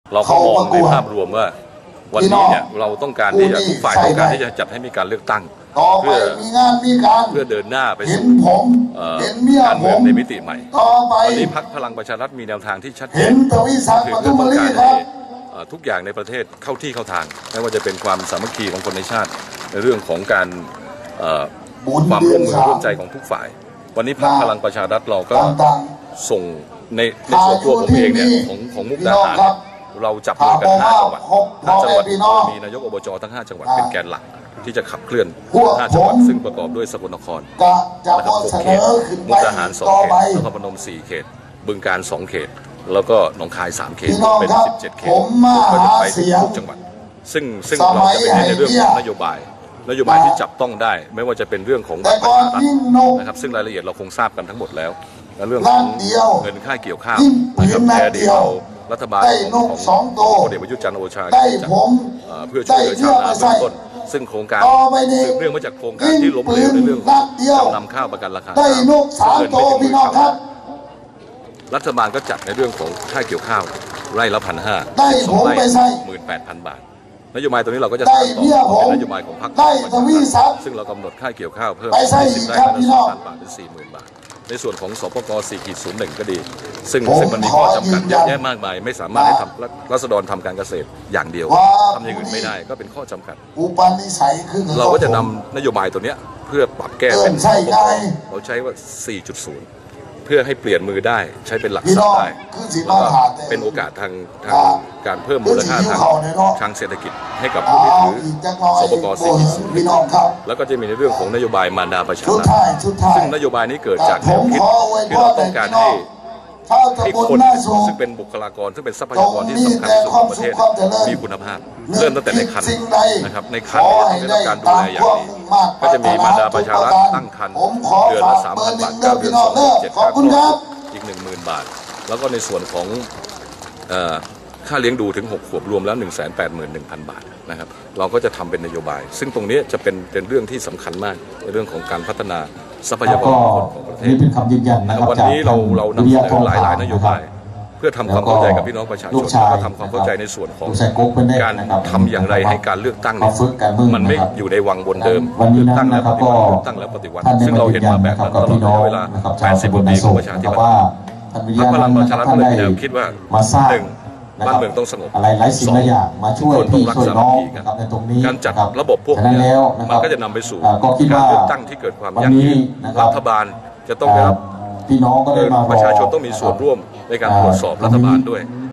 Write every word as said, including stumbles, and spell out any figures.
เราก็มองในภาพรวมว่าวันนี้เนี่ยเราต้องการที่จะทุกฝ่ายต้องการที่จะจัดให้มีการเลือกตั้งเพื่อเพื่อเดินหน้าไปสู่การเมืองในมิติใหม่วันนี้พรรคพลังประชารัฐมีแนวทางที่ชัดเจนคือเพื่อต้องการให้ทุกอย่างในประเทศเข้าที่เข้าทางไม่ว่าจะเป็นความสามัคคีของคนในชาติในเรื่องของการความร่วมมือร่วมใจของทุกฝ่ายวันนี้พรรคพลังประชารัฐเราก็ส่งในในส่วนตัวผมเองเนี่ยของของมุกดาหารเราจับมือกันห้าจังหวัดห้าจังหวัดมีนายกอบจทั้งห้าจังหวัดเป็นแกนหลักที่จะขับเคลื่อนห้าจังหวัดซึ่งประกอบด้วยสกลนครนะครับหกเขตมุกดาหารสองเขตนครพนมสี่เขตบึงกาฬสองเขตแล้วก็หนองคายสามเขตเป็นสิบเจ็ดเขตก็จะไปทุกจังหวัดซึ่งซึ่งเราจะไปในเรื่องของนโยบายนโยบายที่จับต้องได้ไม่ว่าจะเป็นเรื่องของบัตรประชารัฐนะครับซึ่งรายละเอียดเราคงทราบกันทั้งหมดแล้วและเรื่องของเงินค่าเกี่ยวข้าวนะครับแอร์เดียวรัฐบาลของพลเอกประยุทธ์จันทร์โอชาจัดเพื่อช่วยเหลือชาวนาเบื้องต้นซึ่งโครงการสืบเนื่องมาจากโครงการที่ล้มเหลวในเรื่องจำนำข้าวประกันราคาข้าวเงินไม่ถึงมือชาวนารัฐบาลก็จัดในเรื่องของค่าเกี่ยวข้าวไร่ละพันห้าสองไร่หมื่นแปดพันบาทนโยบายตัวนี้เราก็จะสานต่อเป็นนโยบายของพรรคซึ่งเรากำหนดค่าเกี่ยวข้าวเพิ่มสิบไร่ละสองพันบาทเป็นสี่หมื่นบาทในส่วนของสปก สี่จุดศูนย์หนึ่ง ก็ดีซึ่งซึ่งมันมีข้อจำกัดเยอะแยะมากมายไม่สามารถให้ทำรัษฎรทำการเกษตรอย่างเดียวทำอย่างอื่นไม่ได้ก็เป็นข้อจำกัดเราก็จะนำนโยบายตัวนี้เพื่อปรับแก้เป็นสปกเราใช้ว่า สี่จุดศูนย์ เพื่อให้เปลี่ยนมือได้ใช้เป็นหลักทรัพย์ได้แล้วก็เป็นโอกาสทางทางการเพิ่มมูลค่าทางทางเศรษฐกิจให้กับผู้ที่ถือสปก สี่จุดศูนย์ แล้วก็จะมีในเรื่องของนโยบายมารดาประชารัฐซึ่งนโยบายนี้เกิดจากแนวคิดที่เราต้องการให้ให้คนซึ่งเป็นบุคลากรซึ่งเป็นทรัพยากรที่สำคัญที่สุดของประเทศมีคุณภาพเริ่มตั้งแต่ในครรภ์นะครับในครรภ์จะต้องการดูแลอย่างดีก็จะมีมารดาประชารัฐตั้งครรภ์เดือนละสามพันบาทเก้าเดือนสองเดือนเจ็ดค่าคลอดอีกหนึ่งหมื่นบาทแล้วก็ในส่วนของค่าเลี้ยงดูถึงหกขวบรวมแล้ว หนึ่งแสนแปดหมื่นหนึ่งพัน บาทนะครับเราก็จะทำเป็นนโยบายซึ่งตรงนี้จะเป็นเป็นเรื่องที่สำคัญมากในเรื่องของการพัฒนาทรัพยากรคนของประเทศนี่เป็นคำยืนยันนะครับวันนี้เราเรานำเสนอหลายหลายนโยบายเพื่อทำความเข้าใจกับพี่น้องประชาชนแล้วก็ทำความเข้าใจในส่วนของการทำอย่างไรให้การเลือกตั้งมันไม่อยู่ในวังวนเดิมเลือกตั้งแล้วปฏิวัติเลือกตั้งแล้วปฏิวัติซึ่งเราเห็นมาแบบนั้นตลอดระยะเวลาแปดสิบกว่าปีของประชาธิปไตยพรรคพลังประชารัฐก็เลยมีแนวคิดว่าหนึ่งบ้านเมืองต้องสงบสองคนต้องรักสามัคคีกันการจัดระบบพวกนี้มันก็จะนำไปสู่การเลือกตั้งที่เกิดความยั่งยืนรัฐบาลจะต้องได้รับประชาชนต้องมีส่วนร่วมในการตรวจสอบรัฐบาลด้วย